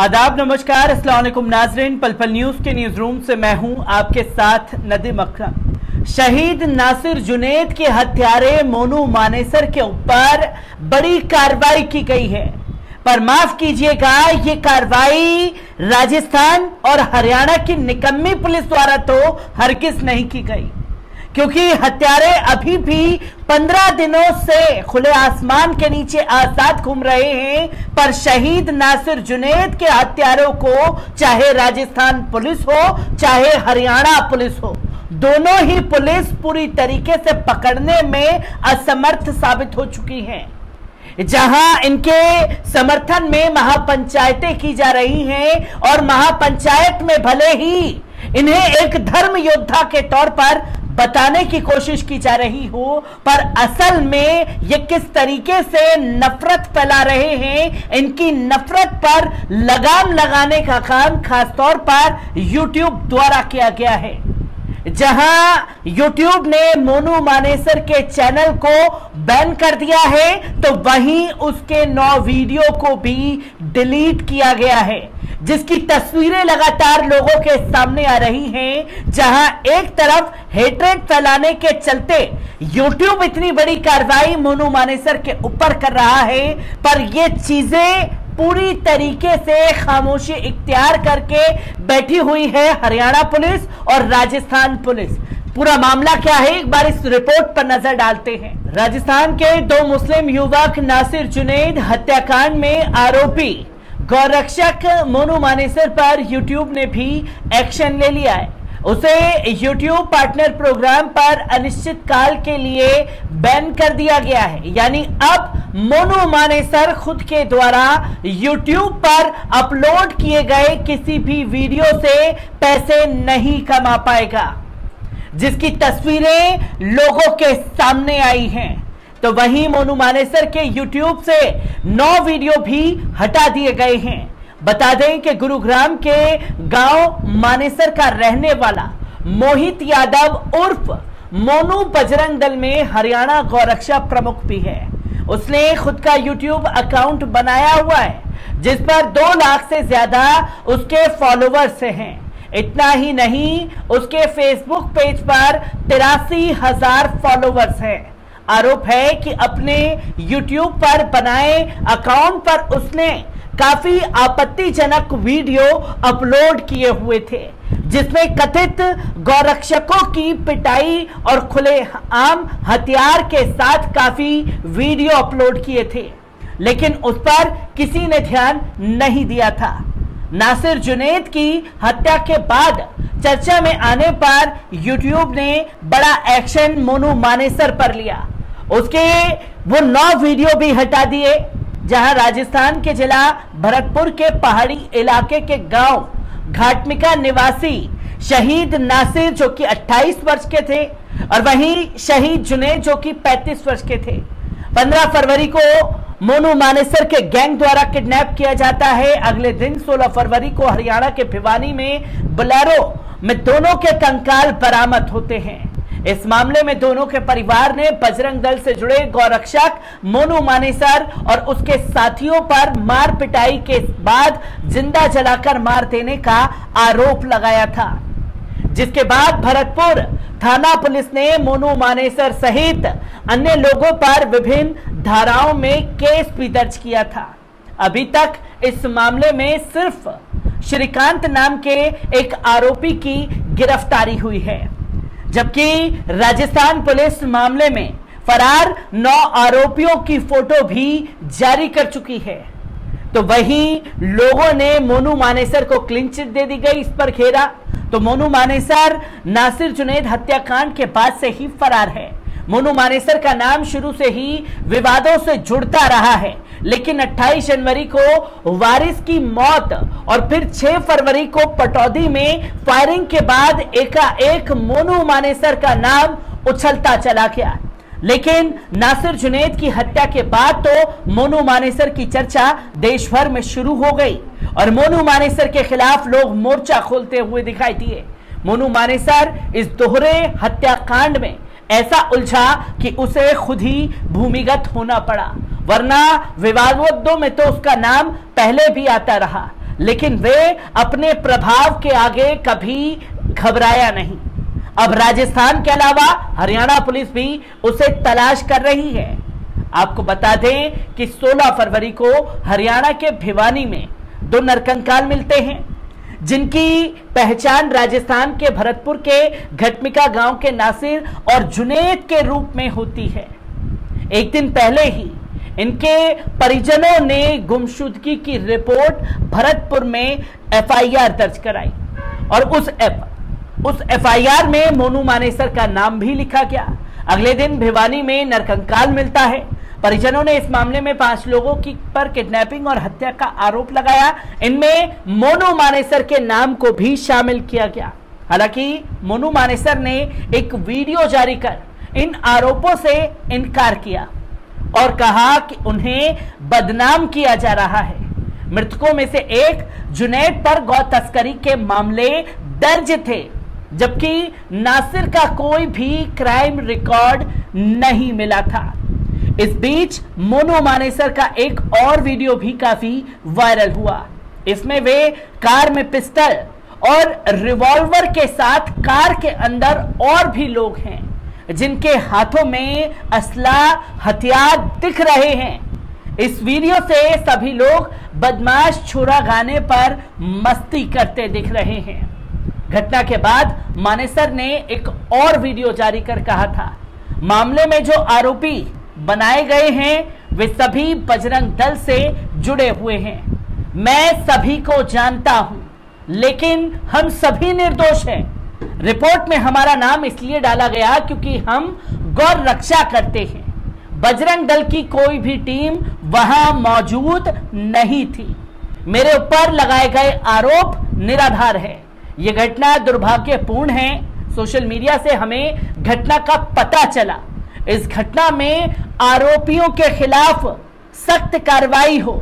आदाब, नमस्कार, अस्सलाम वालेकुम नाज़रीन। पल पल न्यूज के न्यूज रूम से मैं हूं आपके साथ नदीम अकरम। शहीद नासिर जुनैद के हत्यारे मोनू मानेसर के ऊपर बड़ी कार्रवाई की गई है, पर माफ कीजिएगा, ये कार्रवाई राजस्थान और हरियाणा की निकम्मी पुलिस द्वारा तो हरगिज नहीं की गई, क्योंकि हत्यारे अभी भी 15 दिनों से खुले आसमान के नीचे आजाद घूम रहे हैं। पर शहीद नासिर जुनैद के हत्यारों को चाहे राजस्थान पुलिस हो चाहे हरियाणा पुलिस हो, दोनों ही पुलिस पूरी तरीके से पकड़ने में असमर्थ साबित हो चुकी हैं। जहां इनके समर्थन में महापंचायतें की जा रही हैं और महापंचायत में भले ही इन्हें एक धर्म योद्धा के तौर पर बताने की कोशिश की जा रही हो, पर असल में ये किस तरीके से नफरत फैला रहे हैं, इनकी नफरत पर लगाम लगाने का काम खासतौर पर यूट्यूब द्वारा किया गया है। जहां यूट्यूब ने मोनू मानेसर के चैनल को बैन कर दिया है, तो वहीं उसके 9 वीडियो को भी डिलीट किया गया है, जिसकी तस्वीरें लगातार लोगों के सामने आ रही हैं। जहां एक तरफ हेट्रेड फैलाने के चलते यूट्यूब इतनी बड़ी कार्रवाई मोनू मानेसर के ऊपर कर रहा है, पर ये चीजें पूरी तरीके से खामोशी इख्तियार करके बैठी हुई है हरियाणा पुलिस और राजस्थान पुलिस। पूरा मामला क्या है, एक बार इस रिपोर्ट पर नजर डालते हैं। राजस्थान के 2 मुस्लिम युवक नासिर जुनैद हत्याकांड में आरोपी गौरक्षक मोनू मानेसर पर यूट्यूब ने भी एक्शन ले लिया है। उसे यूट्यूब पार्टनर प्रोग्राम पर अनिश्चित काल के लिए बैन कर दिया गया है। यानी अब मोनू मानेसर खुद के द्वारा यूट्यूब पर अपलोड किए गए किसी भी वीडियो से पैसे नहीं कमा पाएगा, जिसकी तस्वीरें लोगों के सामने आई हैं। तो वहीं मोनू मानेसर के यूट्यूब से 9 वीडियो भी हटा दिए गए हैं। बता दें कि गुरुग्राम के गांव मानेसर का रहने वाला मोहित यादव उर्फ मोनू बजरंग दल में हरियाणा गौरक्षा प्रमुख भी है। उसने खुद का यूट्यूब अकाउंट बनाया हुआ है, जिस पर 2 लाख से ज्यादा उसके फॉलोवर्स हैं। इतना ही नहीं, उसके फेसबुक पेज पर 83,000 फॉलोवर्स हैं। आरोप है कि अपने YouTube पर बनाए अकाउंट पर उसने काफी आपत्तिजनक वीडियो अपलोड किए हुए थे, जिसमें कथित गौरक्षकों की पिटाई और खुले आम हथियार के साथ काफी वीडियो अपलोड किए थे, लेकिन उस पर किसी ने ध्यान नहीं दिया था। नासिर जुनैद की हत्या के बाद चर्चा में आने पर यूट्यूब ने बड़ा एक्शन मोनू मानेसर पर लिया। उसके वो 9 वीडियो भी हटा दिए, जहां राजस्थान के जिला भरतपुर के पहाड़ी इलाके के गांव घाटमिका निवासी शहीद नासिर जो कि 28 वर्ष के थे और वहीं शहीद जुनैद जो कि 35 वर्ष के थे, 15 फरवरी को मोनू मानेसर के गैंग द्वारा किडनैप किया जाता है। अगले दिन 16 फरवरी को हरियाणा के भिवानी में बोलेरो में दोनों के कंकाल बरामद होते हैं। इस मामले में दोनों के परिवार ने बजरंग दल से जुड़े गौरक्षक मोनू मानेसर और उसके साथियों पर मार पिटाई के बाद जिंदा जलाकर मार देने का आरोप लगाया था, जिसके बाद भरतपुर थाना पुलिस ने मोनू मानेसर सहित अन्य लोगों पर विभिन्न धाराओं में केस भी दर्ज किया था। अभी तक इस मामले में सिर्फ श्रीकांत नाम के एक आरोपी की गिरफ्तारी हुई है, जबकि राजस्थान पुलिस मामले में फरार 9 आरोपियों की फोटो भी जारी कर चुकी है। तो वहीं लोगों ने मोनू मानेसर को क्लीन चिट दे दी गई, इस पर घेरा। तो मोनू मानेसर नासिर जुनैद हत्याकांड के बाद से ही फरार है। मोनू मानेसर का नाम शुरू से ही विवादों से जुड़ता रहा है, लेकिन 28 जनवरी को वारिस की मौत और फिर 6 फरवरी को पटौदी में फायरिंग के बाद एकाएक मोनू मानेसर का नाम उछलता चला गया। लेकिन नासिर जुनैद की हत्या के बाद तो मोनू मानेसर की चर्चा देश भर में शुरू हो गई और मोनू मानेसर के खिलाफ लोग मोर्चा खोलते हुए दिखाई दिए। मोनू मानेसर इस दोहरे हत्याकांड में ऐसा उलझा कि उसे खुद ही भूमिगत होना पड़ा, वरना विवादों में तो उसका नाम पहले भी आता रहा। लेकिन वे अपने प्रभाव के आगे कभी घबराया नहीं। अब राजस्थान के अलावा हरियाणा पुलिस भी उसे तलाश कर रही है। आपको बता दें कि 16 फरवरी को हरियाणा के भिवानी में 2 नरकंकाल मिलते हैं, जिनकी पहचान राजस्थान के भरतपुर के घटमिका गांव के नासिर और जुनेद के रूप में होती है। एक दिन पहले ही इनके परिजनों ने गुमशुदगी की रिपोर्ट भरतपुर में एफआईआर दर्ज कराई और उस एफआईआर में मोनू मानेसर का नाम भी लिखा गया। अगले दिन भिवानी में नरकंकाल मिलता है। परिजनों ने इस मामले में 5 लोगों की पर किडनैपिंग और हत्या का आरोप लगाया। इनमें मोनू मानेसर के नाम को भी शामिल किया गया। हालांकि मोनू मानेसर ने एक वीडियो जारी कर इन आरोपों से इनकार किया और कहा कि उन्हें बदनाम किया जा रहा है। मृतकों में से एक जुनैद पर गौ तस्करी के मामले दर्ज थे, जबकि नासिर का कोई भी क्राइम रिकॉर्ड नहीं मिला था। इस बीच मोनू मानेसर का एक और वीडियो भी काफी वायरल हुआ। इसमें वे कार में पिस्टल और रिवॉल्वर के साथ कार के अंदर और भी लोग हैं, जिनके हाथों में असला हथियार दिख रहे हैं। इस वीडियो से सभी लोग बदमाश छोरा गाने पर मस्ती करते दिख रहे हैं। घटना के बाद मानेसर ने एक और वीडियो जारी कर कहा था, मामले में जो आरोपी बनाए गए हैं वे सभी बजरंग दल से जुड़े हुए हैं। मैं सभी को जानता हूं, लेकिन हम सभी निर्दोष हैं। रिपोर्ट में हमारा नाम इसलिए डाला गया क्योंकि हम गौ रक्षा करते हैं। बजरंग दल की कोई भी टीम वहां मौजूद नहीं थी। मेरे ऊपर लगाए गए आरोप निराधार है। यह घटना दुर्भाग्यपूर्ण है। सोशल मीडिया से हमें घटना का पता चला। इस घटना में आरोपियों के खिलाफ सख्त कार्रवाई हो।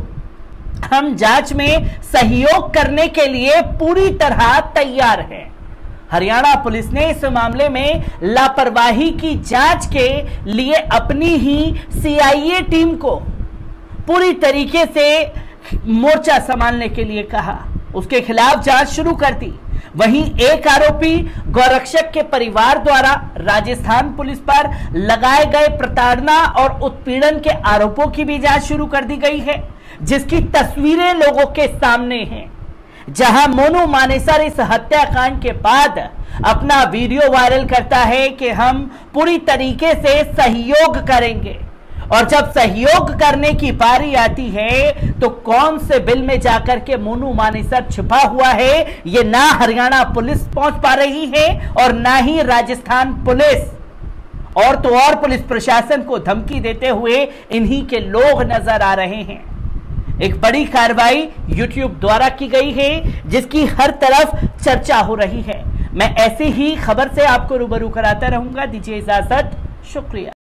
हम जांच में सहयोग करने के लिए पूरी तरह तैयार हैं। हरियाणा पुलिस ने इस मामले में लापरवाही की जांच के लिए अपनी ही सीआईए टीम को पूरी तरीके से मोर्चा संभालने के लिए कहा। उसके खिलाफ जांच शुरू कर दी। वहीं एक आरोपी गौरक्षक के परिवार द्वारा राजस्थान पुलिस पर लगाए गए प्रताड़ना और उत्पीड़न के आरोपों की भी जांच शुरू कर दी गई है, जिसकी तस्वीरें लोगों के सामने हैं। जहां मोनू मानेसर इस हत्याकांड के बाद अपना वीडियो वायरल करता है कि हम पूरी तरीके से सहयोग करेंगे, और जब सहयोग करने की बारी आती है तो कौन से बिल में जाकर के मोनू मानेसर छिपा हुआ है, ये ना हरियाणा पुलिस पहुंच पा रही है और ना ही राजस्थान पुलिस। और तो और पुलिस प्रशासन को धमकी देते हुए इन्हीं के लोग नजर आ रहे हैं। एक बड़ी कार्रवाई YouTube द्वारा की गई है, जिसकी हर तरफ चर्चा हो रही है। मैं ऐसी ही खबर से आपको रूबरू कराता रहूंगा। दीजिए इजाजत, शुक्रिया।